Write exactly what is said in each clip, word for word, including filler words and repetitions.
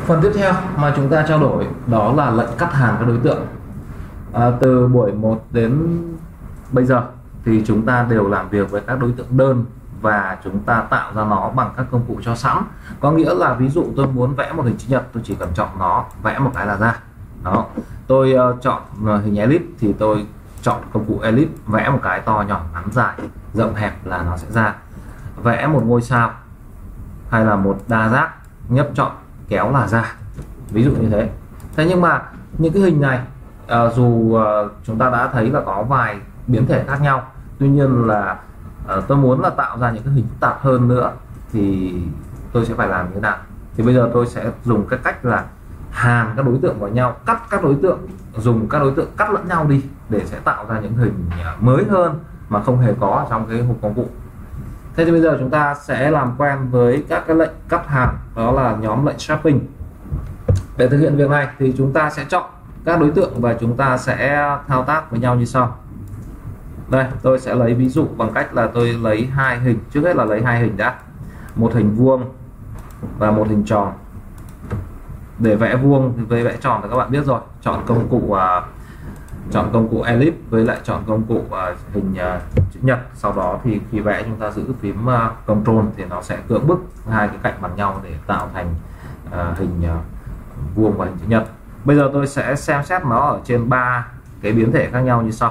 Phần tiếp theo mà chúng ta trao đổi đó là lệnh cắt hàn các đối tượng. À, từ buổi một đến bây giờ thì chúng ta đều làm việc với các đối tượng đơn và chúng ta tạo ra nó bằng các công cụ cho sẵn. Có nghĩa là ví dụ tôi muốn vẽ một hình chữ nhật, tôi chỉ cần chọn nó, vẽ một cái là ra. Đó. Tôi uh, chọn hình elip thì tôi chọn công cụ elip, vẽ một cái to nhỏ ngắn dài rộng hẹp là nó sẽ ra. Vẽ một ngôi sao hay là một đa giác, nhấp chọn kéo là ra, ví dụ như thế. Thế nhưng mà những cái hình này uh, dù uh, chúng ta đã thấy là có vài biến thể khác nhau, tuy nhiên là uh, tôi muốn là tạo ra những cái hình phức tạp hơn nữa thì tôi sẽ phải làm như thế nào? Thì bây giờ tôi sẽ dùng cái cách là hàn các đối tượng vào nhau, cắt các đối tượng, dùng các đối tượng cắt lẫn nhau đi để sẽ tạo ra những hình mới hơn mà không hề có trong cái hộp công cụ. Thế thì bây giờ chúng ta sẽ làm quen với các cái lệnh cắt hàn, đó là nhóm lệnh sharpening. Để thực hiện việc này thì chúng ta sẽ chọn các đối tượng và chúng ta sẽ thao tác với nhau như sau. Đây, tôi sẽ lấy ví dụ bằng cách là tôi lấy hai hình, trước hết là lấy hai hình đã, một hình vuông và một hình tròn. Để vẽ vuông thì với vẽ tròn thì các bạn biết rồi, chọn công cụ uh, chọn công cụ ellipse với lại chọn công cụ uh, hình uh, chữ nhật. Sau đó thì khi vẽ chúng ta giữ phím uh, Control thì nó sẽ cưỡng bức hai cái cạnh bằng nhau để tạo thành uh, hình uh, vuông và hình chữ nhật. Bây giờ tôi sẽ xem xét nó ở trên ba cái biến thể khác nhau như sau.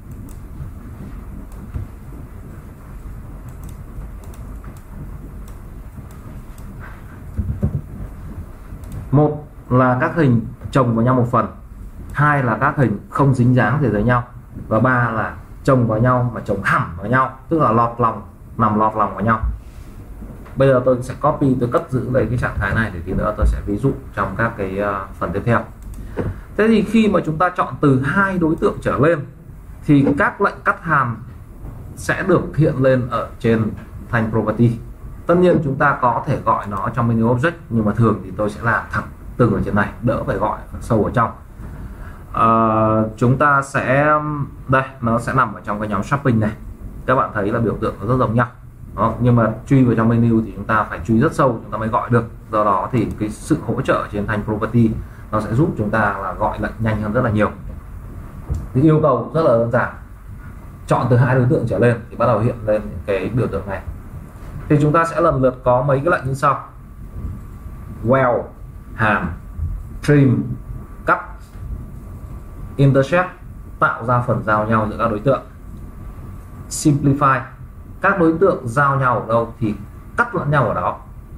Một là các hình chồng vào nhau một phần, hai là các hình không dính dáng về với nhau, và ba là chồng vào nhau mà chồng hẳn vào nhau, tức là lọt lòng, nằm lọt lòng vào nhau. Bây giờ tôi sẽ copy, tôi cất giữ lấy cái trạng thái này để tí nữa tôi sẽ ví dụ trong các cái uh, phần tiếp theo. Thế thì khi mà chúng ta chọn từ hai đối tượng trở lên thì các lệnh cắt hàn sẽ được hiện lên ở trên thanh property. Tất nhiên chúng ta có thể gọi nó trong menu object, nhưng mà thường thì tôi sẽ làm thẳng từ ở trên này, đỡ phải gọi sâu ở trong. À, chúng ta sẽ đây, nó sẽ nằm ở trong cái nhóm shopping này. Các bạn thấy là biểu tượng nó rất giống nhau. Đó, nhưng mà truy vào trong menu thì chúng ta phải truy rất sâu chúng ta mới gọi được. Do đó thì cái sự hỗ trợ trên thanh property nó sẽ giúp chúng ta là gọi lệnh nhanh hơn rất là nhiều. Thì yêu cầu rất là đơn giản, chọn từ hai đối tượng trở lên thì bắt đầu hiện lên cái biểu tượng này. Thì chúng ta sẽ lần lượt có mấy cái lệnh như sau: weld, hàn, trim, cắt, intersect, tạo ra phần giao nhau giữa các đối tượng, simplify, các đối tượng giao nhau ở đâu thì cắt lẫn nhau ở đó,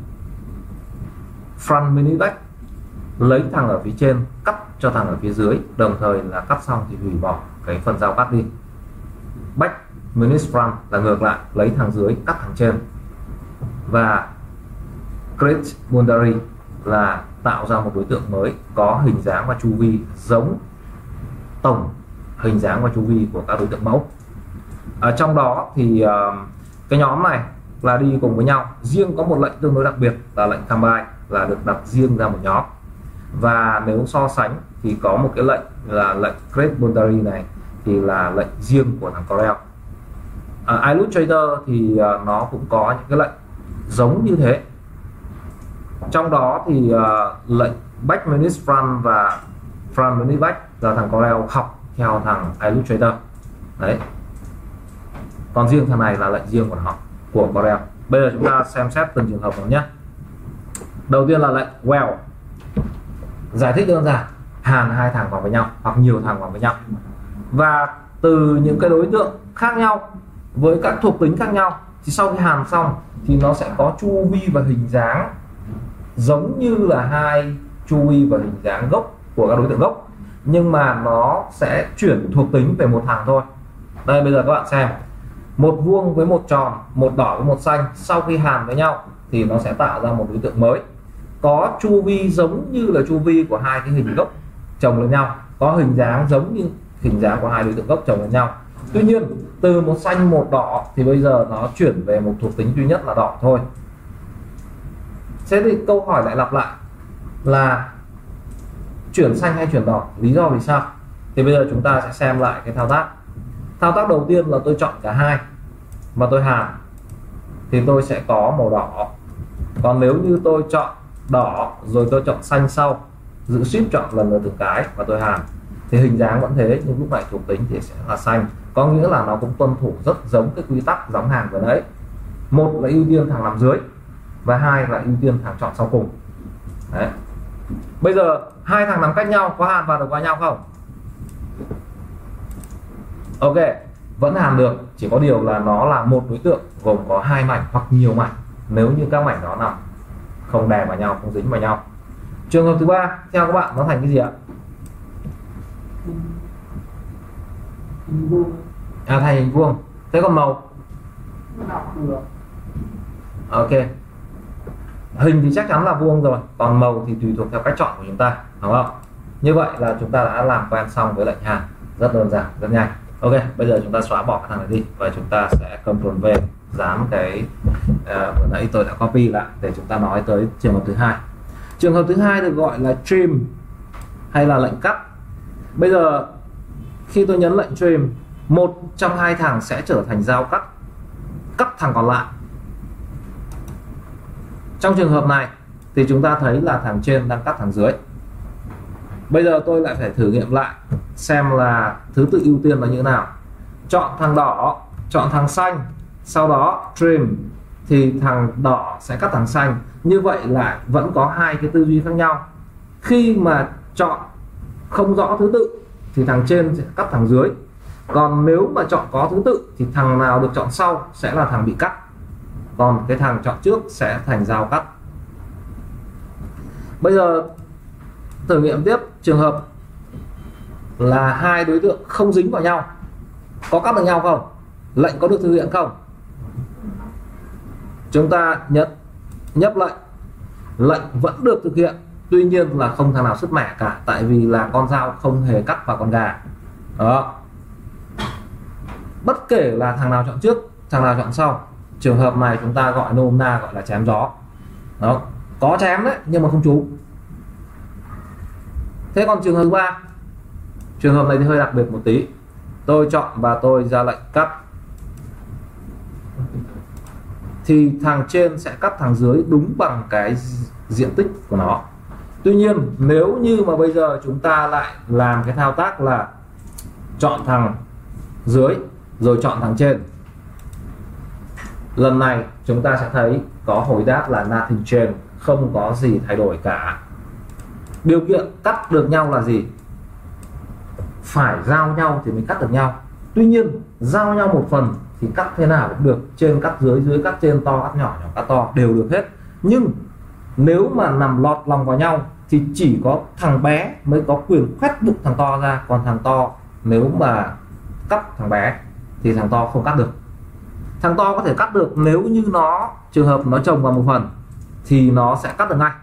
front mini back, lấy thằng ở phía trên cắt cho thằng ở phía dưới, đồng thời là cắt xong thì hủy bỏ cái phần giao cắt đi, back mini front là ngược lại, lấy thằng dưới cắt thằng trên, và create boundary là tạo ra một đối tượng mới có hình dáng và chu vi giống tổng hình dáng và chu vi của các đối tượng mẫu. Ở trong đó thì uh, cái nhóm này là đi cùng với nhau, riêng có một lệnh tương đối đặc biệt là lệnh combine, là được đặt riêng ra một nhóm. Và nếu so sánh thì có một cái lệnh là lệnh create boundary này thì là lệnh riêng của thằng Corel. uh, Illustrator thì uh, nó cũng có những cái lệnh giống như thế. Trong đó thì uh, lệnh back minus front và front minus back là thằng Corel học theo thằng Illustrator đấy. Còn riêng thằng này là lệnh riêng của nó, của Corel. Bây giờ chúng ta xem xét từng trường hợp một nhé. Đầu tiên là lệnh weld, giải thích đơn giản, hàn hai thằng vào với nhau hoặc nhiều thằng vào với nhau, và từ những cái đối tượng khác nhau với các thuộc tính khác nhau thì sau khi hàn xong thì nó sẽ có chu vi và hình dáng giống như là hai chu vi và hình dáng gốc của các đối tượng gốc, nhưng mà nó sẽ chuyển thuộc tính về một thằng thôi. Đây, bây giờ các bạn xem, một vuông với một tròn, một đỏ với một xanh, sau khi hàn với nhau thì nó sẽ tạo ra một đối tượng mới có chu vi giống như là chu vi của hai cái hình gốc chồng lên nhau, có hình dáng giống như hình dáng của hai đối tượng gốc chồng lên nhau. Tuy nhiên từ một xanh một đỏ thì bây giờ nó chuyển về một thuộc tính duy nhất là đỏ thôi. Thế thì câu hỏi lại lặp lại là chuyển xanh hay chuyển đỏ, lý do vì sao? Thì bây giờ chúng ta sẽ xem lại cái thao tác. Thao tác đầu tiên là tôi chọn cả hai và tôi hàn thì tôi sẽ có màu đỏ. Còn nếu như tôi chọn đỏ rồi tôi chọn xanh sau, giữ shift chọn lần lượt từng cái và tôi hàn, thì hình dáng vẫn thế nhưng lúc này thuộc tính thì sẽ là xanh, có nghĩa là nó cũng tuân thủ rất giống cái quy tắc giống hàng vừa nãy. Một là ưu tiên thằng nằm dưới và hai là ưu tiên thằng chọn sau cùng. Đấy. Bây giờ hai thằng nằm cách nhau có hàn vào được qua nhau không? Ok, vẫn hàn được, chỉ có điều là nó là một đối tượng gồm có hai mảnh hoặc nhiều mảnh nếu như các mảnh đó nằm không đè vào nhau, không dính vào nhau. Trường hợp thứ ba theo các bạn nó thành cái gì ạ? Hình vuông. À, thành hình vuông. Thế còn màu? Ok, hình thì chắc chắn là vuông rồi, còn màu thì tùy thuộc theo cách chọn của chúng ta, đúng không? Như vậy là chúng ta đã làm quen xong với lệnh hàn, rất đơn giản, rất nhanh. Ok, bây giờ chúng ta xóa bỏ cái thằng này đi và chúng ta sẽ Ctrl V dán cái uh, vừa nãy tôi đã copy lại để chúng ta nói tới trường hợp thứ hai. Trường hợp thứ hai được gọi là trim hay là lệnh cắt. Bây giờ khi tôi nhấn lệnh trim, một trong hai thằng sẽ trở thành dao cắt, cắt thằng còn lại. Trong trường hợp này thì chúng ta thấy là thằng trên đang cắt thằng dưới. Bây giờ tôi lại phải thử nghiệm lại xem là thứ tự ưu tiên là như thế nào. Chọn thằng đỏ, chọn thằng xanh, sau đó trim thì thằng đỏ sẽ cắt thằng xanh. Như vậy là vẫn có hai cái tư duy khác nhau. Khi mà chọn không rõ thứ tự thì thằng trên sẽ cắt thằng dưới, còn nếu mà chọn có thứ tự thì thằng nào được chọn sau sẽ là thằng bị cắt, còn cái thằng chọn trước sẽ thành dao cắt. Bây giờ thử nghiệm tiếp trường hợp là hai đối tượng không dính vào nhau, có cắt được nhau không? Lệnh có được thực hiện không? Chúng ta nhấn nhấp lệnh, lệnh vẫn được thực hiện, tuy nhiên là không thằng nào sứt mẻ cả, tại vì là con dao không hề cắt vào con gà. Đó, bất kể là thằng nào chọn trước, thằng nào chọn sau, trường hợp này chúng ta gọi nôm na gọi là chém gió. Đó, có chém đấy nhưng mà không trúng. Thế còn trường hợp thứ ba, trường hợp này thì hơi đặc biệt một tí. Tôi chọn và tôi ra lệnh cắt thì thằng trên sẽ cắt thằng dưới đúng bằng cái diện tích của nó. Tuy nhiên nếu như mà bây giờ chúng ta lại làm cái thao tác là chọn thằng dưới rồi chọn thằng trên, lần này chúng ta sẽ thấy có hồi đáp là nothing change, không có gì thay đổi cả. Điều kiện cắt được nhau là gì? Phải giao nhau thì mới cắt được nhau. Tuy nhiên giao nhau một phần thì cắt thế nào cũng được, trên cắt dưới, dưới cắt trên, to cắt nhỏ, nhỏ cắt to đều được hết. Nhưng nếu mà nằm lọt lòng vào nhau thì chỉ có thằng bé mới có quyền khoét bụng thằng to ra, còn thằng to nếu mà cắt thằng bé thì thằng to không cắt được. Thằng to có thể cắt được nếu như nó trường hợp nó chồng vào một phần thì nó sẽ cắt được ngay.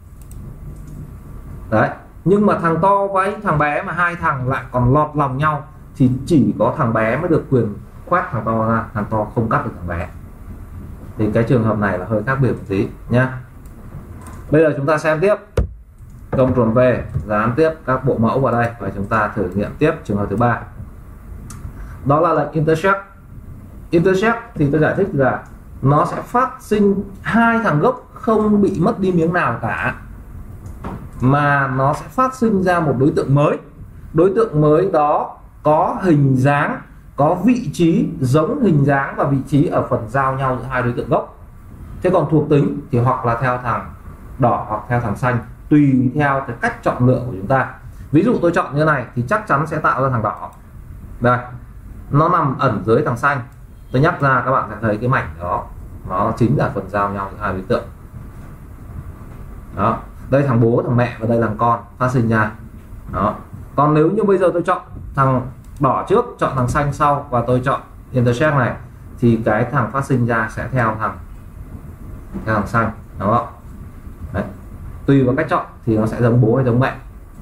Đấy, nhưng mà thằng to với thằng bé mà hai thằng lại còn lọt lòng nhau thì chỉ có thằng bé mới được quyền khoét thằng to ra, thằng to không cắt được thằng bé. Thì cái trường hợp này là hơi khác biệt một tí nhá. Bây giờ chúng ta xem tiếp, Ctrl V dán tiếp các bộ mẫu vào đây và chúng ta thử nghiệm tiếp trường hợp thứ ba. Đó là lệnh intersect. Intersect thì tôi giải thích là nó sẽ phát sinh hai thằng gốc không bị mất đi miếng nào cả, mà nó sẽ phát sinh ra một đối tượng mới. Đối tượng mới đó có hình dáng, có vị trí giống hình dáng và vị trí ở phần giao nhau giữa hai đối tượng gốc. Thế còn thuộc tính thì hoặc là theo thằng đỏ hoặc theo thằng xanh, tùy theo cái cách chọn lựa của chúng ta. Ví dụ tôi chọn như này thì chắc chắn sẽ tạo ra thằng đỏ. Đây, nó nằm ẩn dưới thằng xanh. Tôi nhắc ra các bạn sẽ thấy cái mảnh đó, nó chính là phần giao nhau giữa hai đối tượng. Đó, đây thằng bố, thằng mẹ và đây là thằng con phát sinh ra. Đó. Còn nếu như bây giờ tôi chọn thằng đỏ trước, chọn thằng xanh sau và tôi chọn intersect này thì cái thằng phát sinh ra sẽ theo thằng theo thằng xanh, đúng không? Đấy. Tùy vào cách chọn thì nó sẽ giống bố hay giống mẹ.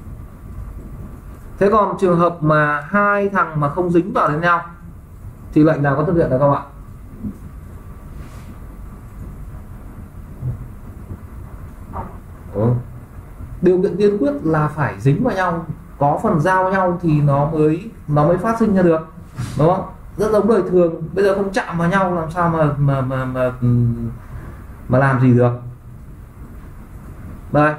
Thế còn trường hợp mà hai thằng mà không dính vào đến nhau thì lệnh nào có thực hiện được không ạ? Ừ. Điều kiện tiên quyết là phải dính vào nhau, có phần giao nhau thì nó mới nó mới phát sinh ra được, đúng không? Rất giống đời thường, bây giờ không chạm vào nhau làm sao mà mà mà mà, mà làm gì được. Đây,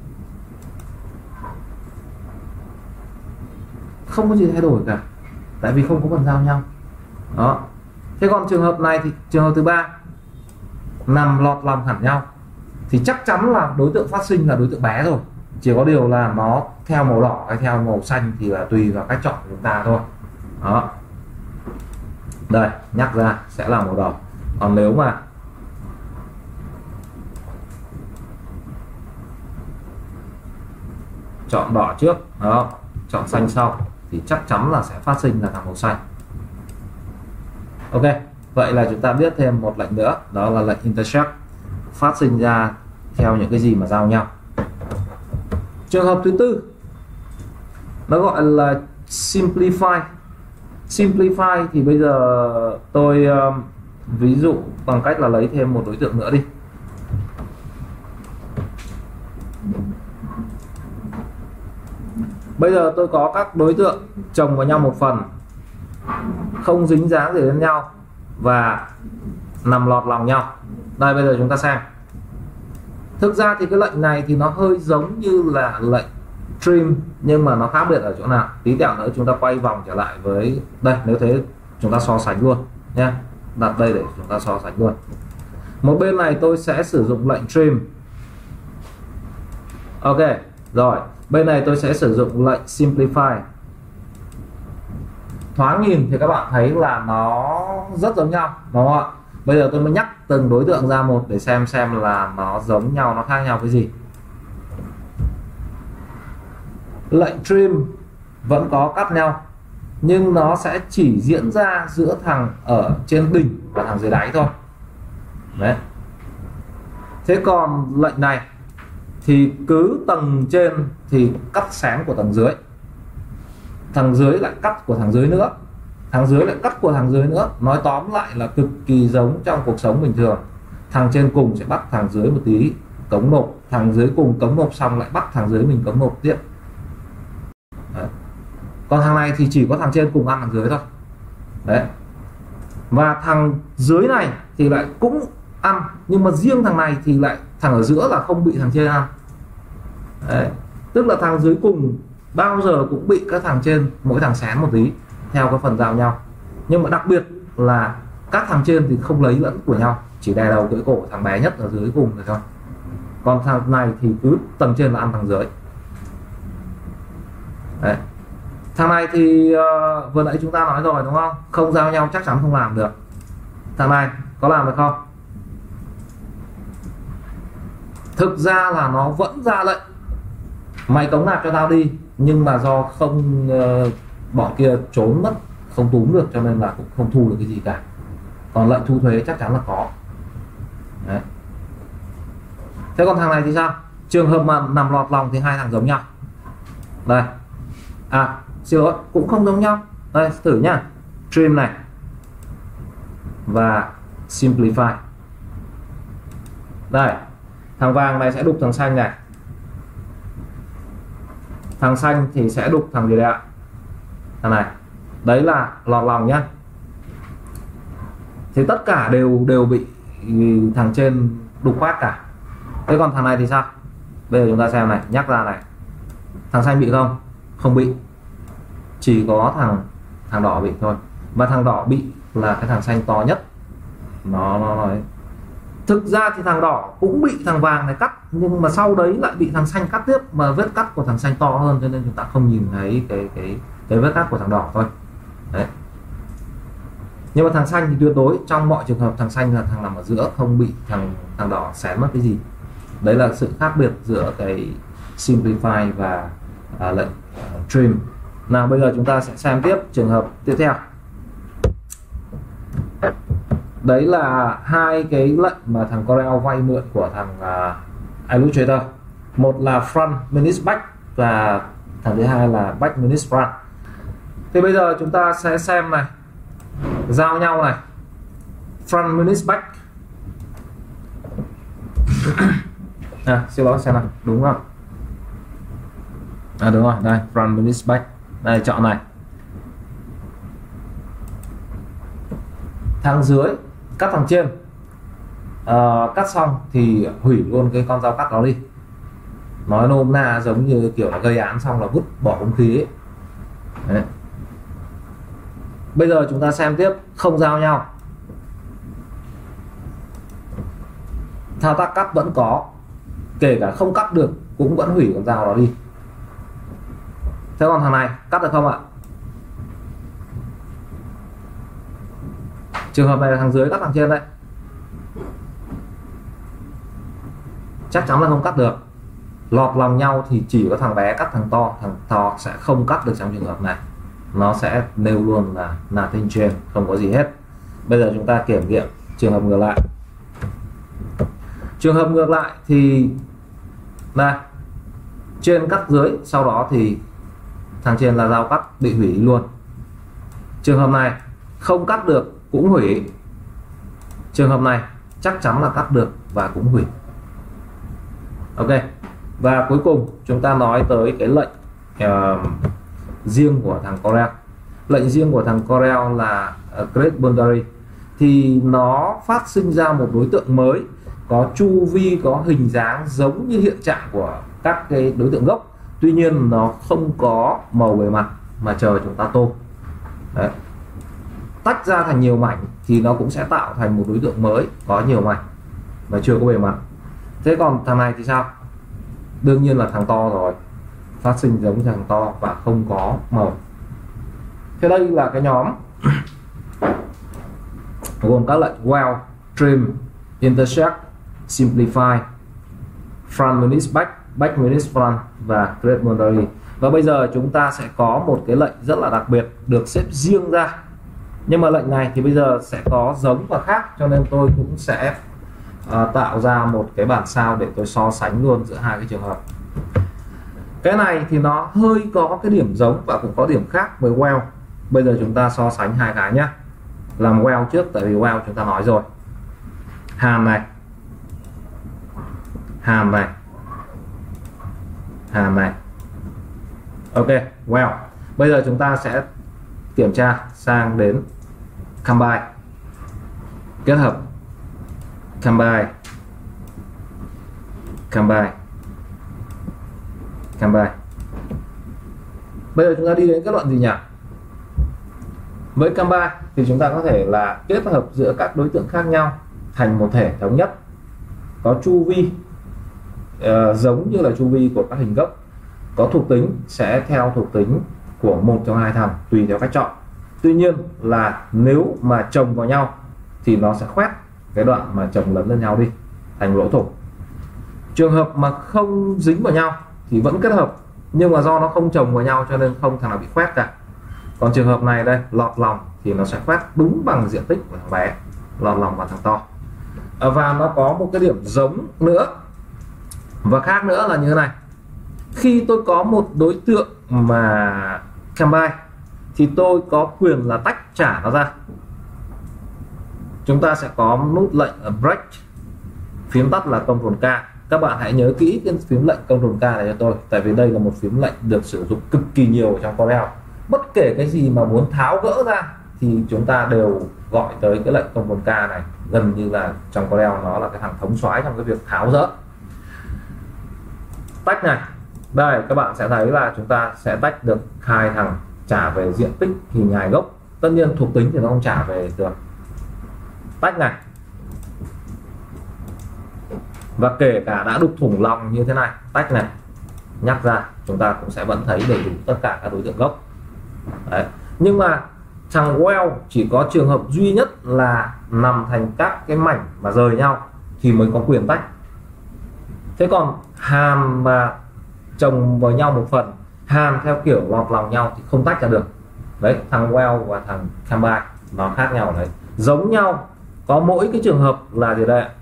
không có gì thay đổi cả, tại vì không có phần giao nhau. Đó. Thế còn trường hợp này thì trường hợp thứ ba, nằm lọt lòng hẳn nhau, thì chắc chắn là đối tượng phát sinh là đối tượng bé rồi. Chỉ có điều là nó theo màu đỏ hay theo màu xanh thì là tùy vào cách chọn của chúng ta thôi. Đó. Đây, nhắc ra sẽ là màu đỏ. Còn nếu mà chọn đỏ trước, đó, chọn xanh sau thì chắc chắn là sẽ phát sinh là thằng màu xanh. Ok, vậy là chúng ta biết thêm một lệnh nữa, đó là lệnh intersect, phát sinh ra theo những cái gì mà giao nhau. Trường hợp thứ tư nó gọi là simplify. Simplify thì bây giờ tôi uh, ví dụ bằng cách là lấy thêm một đối tượng nữa đi. Bây giờ tôi có các đối tượng chồng vào nhau một phần, không dính dáng gì đến nhau và nằm lọt lòng nhau. Đây, bây giờ chúng ta xem. Thực ra thì cái lệnh này thì nó hơi giống như là lệnh trim, nhưng mà nó khác biệt ở chỗ nào? Tí tẹo nữa chúng ta quay vòng trở lại với đây, nếu thế chúng ta so sánh luôn nhé. Đặt đây để chúng ta so sánh luôn. Một bên này tôi sẽ sử dụng lệnh trim. Ok, rồi. Bên này tôi sẽ sử dụng lệnh simplify. Thoáng nhìn thì các bạn thấy là nó rất giống nhau, đúng không ạ? Bây giờ tôi mới nhắc từng đối tượng ra một để xem xem là nó giống nhau, nó khác nhau cái gì. Lệnh trim vẫn có cắt nhau, nhưng nó sẽ chỉ diễn ra giữa thằng ở trên đỉnh và thằng dưới đáy thôi. Đấy. Thế còn lệnh này thì cứ tầng trên thì cắt xén của tầng dưới, thằng dưới lại cắt của thằng dưới nữa, thằng dưới lại cắt của thằng dưới nữa. Nói tóm lại là cực kỳ giống trong cuộc sống bình thường. Thằng trên cùng sẽ bắt thằng dưới một tí cống nộp, thằng dưới cùng cống nộp xong lại bắt thằng dưới mình cống nộp tiếp. Đấy. Còn thằng này thì chỉ có thằng trên cùng ăn thằng dưới thôi. Đấy. Và thằng dưới này thì lại cũng ăn, nhưng mà riêng thằng này thì lại thằng ở giữa là không bị thằng trên ăn. Đấy. Tức là thằng dưới cùng bao giờ cũng bị các thằng trên mỗi thằng xén một tí theo cái phần giao nhau. Nhưng mà đặc biệt là các thằng trên thì không lấy lẫn của nhau, chỉ đè đầu cưỡi cổ thằng bé nhất ở dưới cùng rồi thôi. Còn thằng này thì cứ tầng trên là ăn thằng dưới. Đấy. Thằng này thì uh, vừa nãy chúng ta nói rồi đúng không? Không giao nhau chắc chắn không làm được. Thằng này có làm được không? Thực ra là nó vẫn ra lệnh mày cống nạp cho tao đi, nhưng mà do không uh, bọn kia trốn mất, không túm được cho nên là cũng không thu được cái gì cả. Còn lệnh thu thuế chắc chắn là có. Đấy. Thế còn thằng này thì sao? Trường hợp mà nằm lọt lòng thì hai thằng giống nhau. Đây. À, xin lỗi, cũng không giống nhau. Đây, thử nhá. Trim này và simplify. Đây, thằng vàng này sẽ đục thằng xanh này. Thằng xanh thì sẽ đục thằng gì đây ạ? Thằng này. Đấy là lọt lòng nhá. Thì tất cả đều đều bị thằng trên đục khoát cả. Thế còn thằng này thì sao? Bây giờ chúng ta xem này, nhắc ra này. Thằng xanh bị không? Không bị. Chỉ có thằng thằng đỏ bị thôi. Và thằng đỏ bị là cái thằng xanh to nhất. Nó nó nói. Thực ra thì thằng đỏ cũng bị thằng vàng này cắt, nhưng mà sau đấy lại bị thằng xanh cắt tiếp, mà vết cắt của thằng xanh to hơn cho nên chúng ta không nhìn thấy cái cái cái vết cắt của thằng đỏ thôi. Đấy. Nhưng mà thằng xanh thì tuyệt đối trong mọi trường hợp thằng xanh là thằng nằm ở giữa, không bị thằng thằng đỏ xén mất cái gì. Đấy là sự khác biệt giữa cái simplify và à, lệnh uh, trim. Nào bây giờ chúng ta sẽ xem tiếp trường hợp tiếp theo. Đấy là hai cái lệnh mà thằng Corel vay mượn của thằng uh, Illustrator. Một là front minus back và thằng thứ hai là back minus front. Thì bây giờ chúng ta sẽ xem này, giao nhau này, front minus back. À, xin lỗi xem nào, đúng không? À đúng rồi, đây front minus back. Đây chọn này. Thằng dưới cắt thằng trên. À, cắt xong thì hủy luôn cái con dao cắt đó đi. nói nôm na giống như kiểu là gây án xong là vứt bỏ hung khí ấy. Đấy. Bây giờ chúng ta xem tiếp không giao nhau. Thao tác cắt vẫn có, kể cả không cắt được cũng vẫn hủy con dao đó đi. Thế còn thằng này cắt được không ạ? Trường hợp này là thằng dưới cắt thằng trên đấy, chắc chắn là không cắt được. Lọt lòng nhau thì chỉ có thằng bé cắt thằng to, thằng to sẽ không cắt được trong trường hợp này, nó sẽ nêu luôn là nothing change, không có gì hết. Bây giờ chúng ta kiểm nghiệm trường hợp ngược lại. Trường hợp ngược lại thì này, trên cắt dưới, sau đó thì thằng trên là dao cắt bị hủy luôn. Trường hợp này không cắt được cũng hủy. Trường hợp này chắc chắn là cắt được và cũng hủy. Ok. Và cuối cùng chúng ta nói tới cái lệnh uh, riêng của thằng Corel. Lệnh riêng của thằng Corel là uh, Create Boundary, thì nó phát sinh ra một đối tượng mới có chu vi, có hình dáng giống như hiện trạng của các cái đối tượng gốc, tuy nhiên nó không có màu bề mặt mà chờ chúng ta tô. Đấy. Tách ra thành nhiều mảnh thì nó cũng sẽ tạo thành một đối tượng mới có nhiều mảnh mà chưa có bề mặt. Thế còn thằng này thì sao? Đương nhiên là thằng to rồi, phát sinh giống thằng to và không có màu. Thế đây là cái nhóm gồm các lệnh Well, Trim, Intersect, Simplify, Front Minus Back, Back Minus Front và Create Boundary. Và bây giờ chúng ta sẽ có một cái lệnh rất là đặc biệt được xếp riêng ra. Nhưng mà lệnh này thì bây giờ sẽ có giống và khác, cho nên tôi cũng sẽ uh, tạo ra một cái bản sao để tôi so sánh luôn giữa hai cái trường hợp. Cái này thì nó hơi có cái điểm giống và cũng có điểm khác với Well. Bây giờ chúng ta so sánh hai cái nhé. Làm Well trước, tại vì Well chúng ta nói rồi. Hàm này, hàm này, hàm này. Ok, Well. Bây giờ chúng ta sẽ kiểm tra sang đến Combine, kết hợp Combine, Combine, Combine. Bây giờ chúng ta đi đến kết luận gì nhỉ? Với Combine thì chúng ta có thể là kết hợp giữa các đối tượng khác nhau thành một thể thống nhất, có chu vi uh, giống như là chu vi của các hình gốc, có thuộc tính sẽ theo thuộc tính của một trong hai thằng tùy theo cách chọn. Tuy nhiên là nếu mà chồng vào nhau thì nó sẽ khoét cái đoạn mà chồng lấn lên nhau đi thành lỗ thủng. Trường hợp mà không dính vào nhau thì vẫn kết hợp, nhưng mà do nó không chồng vào nhau cho nên không thằng nào bị khoét cả. Còn trường hợp này đây, lọt lòng thì nó sẽ khoét đúng bằng diện tích của thằng bé, lọt lòng và thằng to. Và nó có một cái điểm giống nữa và khác nữa là như thế này. Khi tôi có một đối tượng mà Combine thì tôi có quyền là tách trả nó ra. Chúng ta sẽ có nút lệnh Break, phím tắt là Ctrl K. Các bạn hãy nhớ kỹ cái phím lệnh Ctrl K này cho tôi, tại vì đây là một phím lệnh được sử dụng cực kỳ nhiều trong Corel. Bất kể cái gì mà muốn tháo gỡ ra thì chúng ta đều gọi tới cái lệnh Ctrl K này, gần như là trong Corel nó là cái thằng thống soái trong cái việc tháo gỡ. Tách này, đây các bạn sẽ thấy là chúng ta sẽ tách được hai thằng, trả về diện tích hình hài gốc. Tất nhiên thuộc tính thì nó không trả về được. Tách này, và kể cả đã đục thủng lòng như thế này, tách này, nhắc ra chúng ta cũng sẽ vẫn thấy đầy đủ tất cả các đối tượng gốc. Đấy. Nhưng mà thằng Well chỉ có trường hợp duy nhất là nằm thành các cái mảnh mà rời nhau thì mới có quyền tách. Thế còn hàm mà chồng vào nhau một phần, hàm theo kiểu lọt lòng nhau thì không tách ra được. Đấy, thằng Well và thằng Combine nó khác nhau đấy. Giống nhau có mỗi cái trường hợp là gì đây?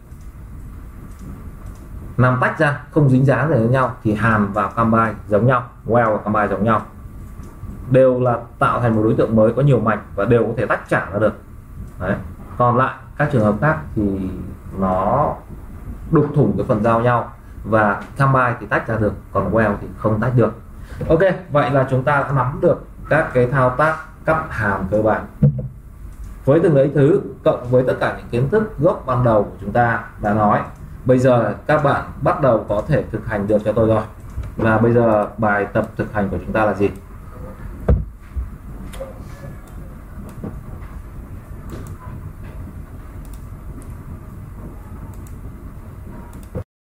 Nằm tách ra, không dính dáng với nhau thì hàm và Combine giống nhau, Well và Combine giống nhau. Đều là tạo thành một đối tượng mới có nhiều mảnh và đều có thể tách trả ra được. Đấy. Còn lại các trường hợp khác thì nó đục thủng cái phần giao nhau, và Combine thì tách ra được, còn Well thì không tách được. Ok, vậy là chúng ta đã nắm được các cái thao tác cắt hàm cơ bản. Với từng ấy thứ cộng với tất cả những kiến thức gốc ban đầu của chúng ta đã nói, bây giờ các bạn bắt đầu có thể thực hành được cho tôi rồi. Và bây giờ bài tập thực hành của chúng ta là gì?